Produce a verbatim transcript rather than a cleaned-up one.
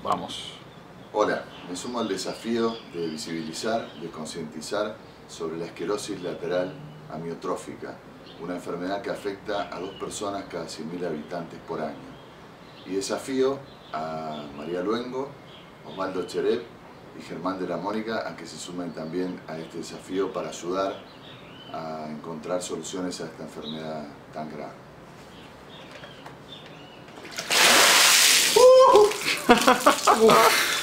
Vamos. Hola, me sumo al desafío de visibilizar, de concientizar sobre la esclerosis lateral amiotrófica, una enfermedad que afecta a dos personas cada cien mil habitantes por año. Y desafío a María Luengo, Osvaldo Cherep y Germán de la Mónica a que se sumen también a este desafío para ayudar a encontrar soluciones a esta enfermedad tan grave. Uh!